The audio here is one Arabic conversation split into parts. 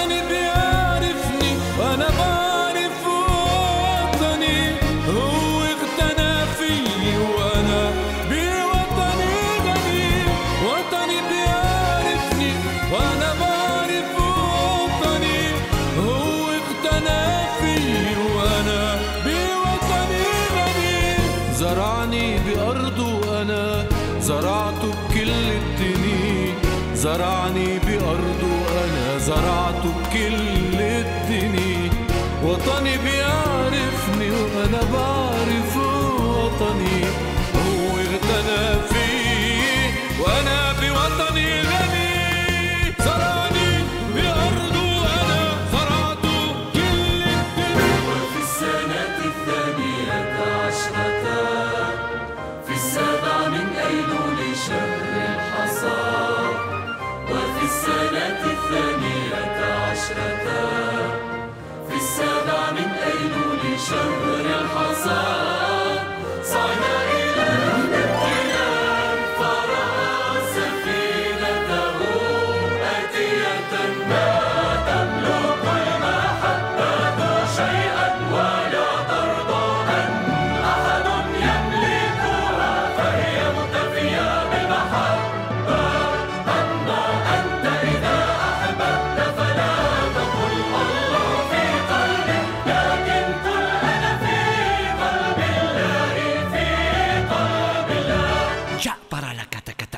وطني بيعرفني وأنا بعرف وطني، هو اغتنى فيي وأنا بوطني غني. وطني بيعرفني وأنا بعرف وطني، هو اغتنى فيي وأنا بوطني غني. زرعني بأرضه أنا زرعته بكل الدنيا، زرعني بأرضه أنا زرعته بكل الدنيا. وطني بيعرفني وأنا بعرف وطني، هو اغتنى فيه وأنا بوطني غني. زرعني بأرضه أنا زرعته بكل الدنيا. وفي السنة الثانية عشرة في السابع من أيلول شهر الحصاد، وفي السنة الثانية عشرة في السابع من أيلول شهر الحصاد، صعد إلى الامتنان فرأى سفينته آتية ما تملك المحبة شيئا ولا ترضى أن أحد يملكها، فهي مكتفية بالمحبة. أما أنت إذا أحببت فلا تقل الله في قلبي، لكن قل أنا في قلب الله، في قلب الله. Ya para la catacata.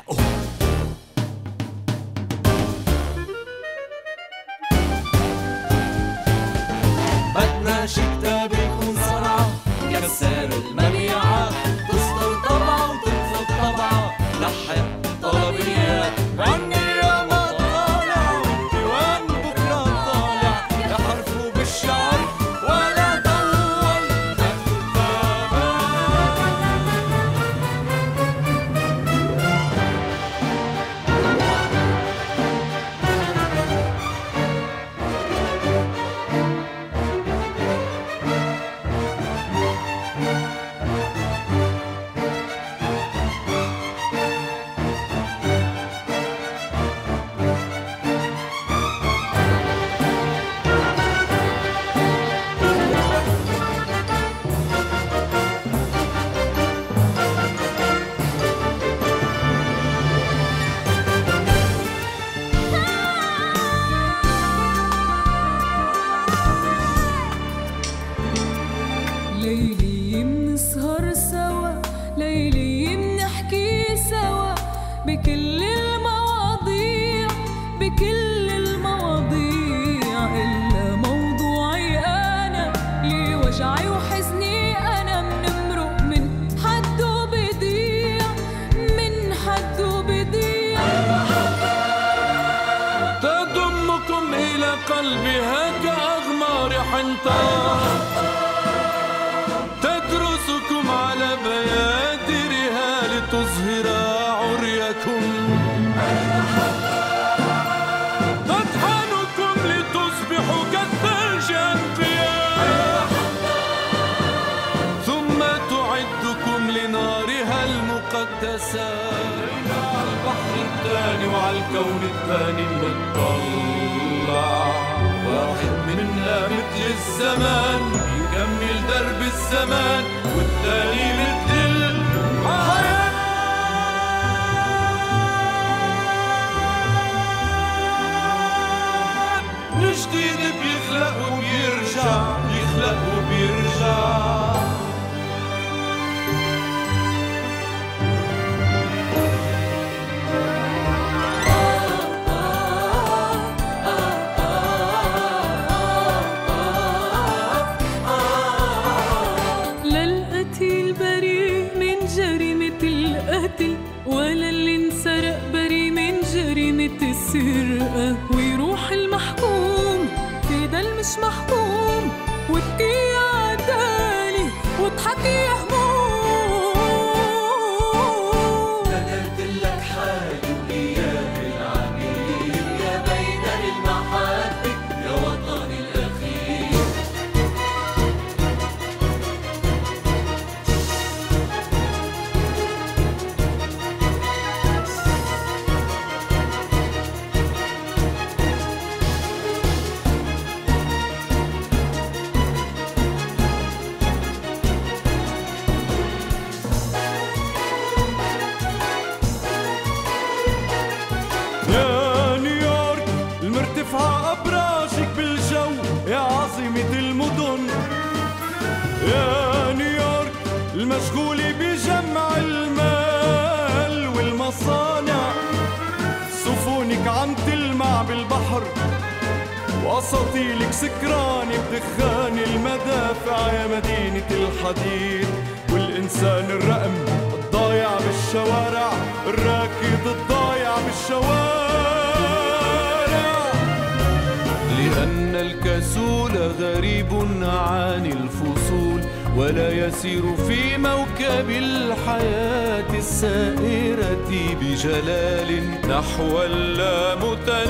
بدنا شي كتاب يكون صنعة كسر المبيعات، تصدر طبعة وتنفذ طبعة، لحق طلبيات. عني يا مطالع ديوان بكرة طالع، يحرفوا بالشعر ولا طول ليلي منسهر سوا، ليلي منحكي سوا بكل المواضيع، بكل المواضيع إلا موضوعي أنا، لي وجعي وحزني أنا منمرق من حده بضيع، من حده بضيع. تضمكم إلى قلبي هكا أغمار حنطة، تدرسكم على بيادرها لتظهر عريكم، تطحنكم لتصبحوا كالثلج أنقياء، ثم تعدكم لنارها المقدسة. على البحر الثاني وعلى الكون الثاني بنطلع، واحد منا مثل الزمان يكمل درب الزمان، والثاني مثل الحياة. من جديد بيخلق وبيرجع، بيخلق وبيرجع. ولا اللي انسرق بري من جريمة السرقة، ويروح المحكوم في ده المش محكوم، وابكي يا عدالي واضحكي يا هموم. قدرت لك حالي وإياك العميل، يا بين المحبة يا وطني الأخير. عيونك عم تلمع بالبحر، وأساطيلك سكرانة بدخان المدافع يا مدينة الحديد. والإنسان الرقم الضايع بالشوارع، الراكد الضايع بالشوارع. لأن الكسول غريب عن الفصول، ولا يسير في موكب الحياة السائرة بجلال نحو اللامتناهي.